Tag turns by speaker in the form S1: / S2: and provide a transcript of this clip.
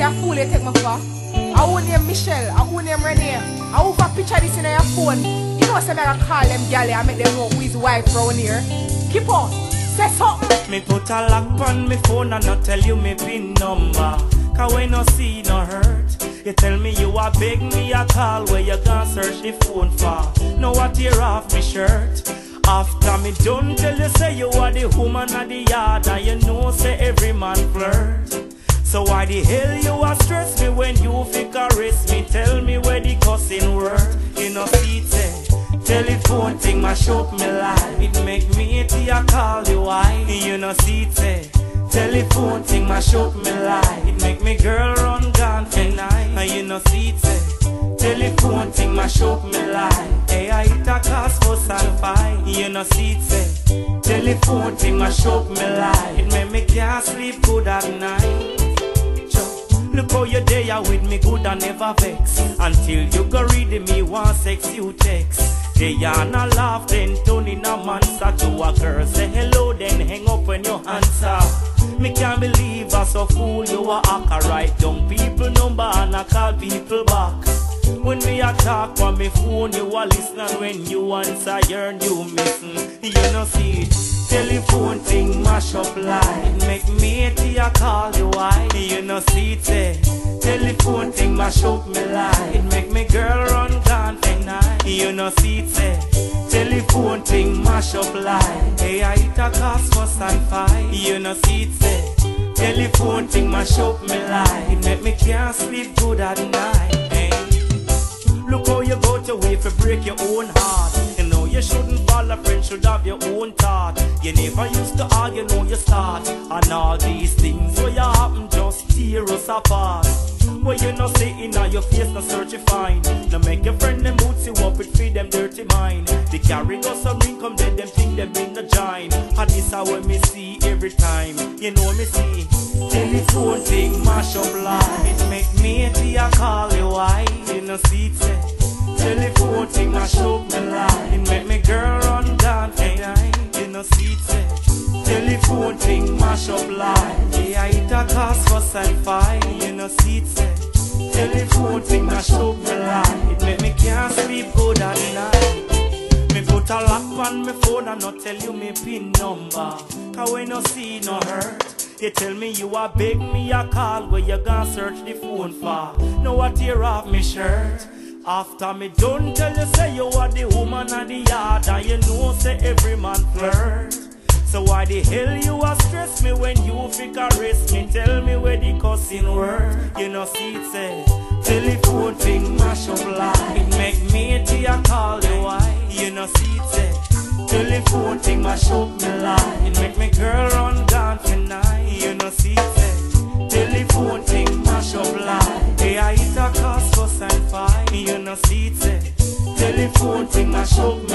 S1: say a fool you take me for? I who name Michelle, I who name Renee, I who for picture this in your phone. You know say I call them galley and make them know who his wife round here. Keep on, say something.
S2: Me put a lock on me phone and not tell you me pin number. Cause when no see no hurt, you tell me you a beg me a call where you gonna search the phone for. Know what tear off me shirt. After me done tell you say you are the woman of the yard, and you know say every man flirt. So why the hell you a stress me when you fi caress me? Tell me where the cussing word. You know see it say telephone thing mash up me life. It make me hate you call you why. You know see it say telephone thing mash up me life. It make me girl run gone tonight. And you know see it say telephone thing mash up me life. Hey, I hit a cast fuss and fight. You know see it say telephone thing mash up me life. It make me can't sleep good at night. Look how you there with me good and never vex. Until you go read me one sex you text. They are not laugh then turn in a monster to a girl. Say hello then hang up when you answer. Me can't believe I so fool you a hack. I write down people number and I call people back. When me a talk on me phone you a listen, and when you answer you're you missing. You know see it. Telephone thing mash up line. Make me hate you call you why. You know see it say telephone thing mash up me line. It make me girl run gone tonight. You know see it say telephone thing mash up line. Hey, I hit a cast fuss and fight. You know see it say telephone thing mash up me line. It make me can't sleep good at night. Hey. Look how you go to way for break your own heart. You know you shouldn't follow friends, should have your own thought. You never used to argue, know you start. And all these things where you happen just tear us apart. Where you no say in your face, no search you find. No make your friend them boots you up with feed them dirty mind. They carry us some income, then them think them in the giant. And this how me see every time. You know me see telephone thing mash up line. It make me hate you call you why. You know see it say telephone thing mash up me line. It make me girl run down tonight. You know see it say telephone thing mash up line. Yeah, it a cast fuss and fight. You know see it say telephone thing mash up me line. It make me can't sleep good at night. Me put a lock on me phone and not tell you me pin number. Cause when you see no hurt, you tell me you a beg me a call where you gonna search the phone for. Know what tear off me shirt. After me done tell you say you are the woman of the yard, and you know say every man flirt. So why the hell you a stress me when you fi caress me? Tell me where the cussing word. You know see it say telephone thing mash up line. It make me hate you call you why. You know see it say telephone thing mash up me line. It make me girl run gone tonight. You know see it say telephone thing mash up line. Hey, I hit a cast fuss and fight. You know see it say telephone thing mash up me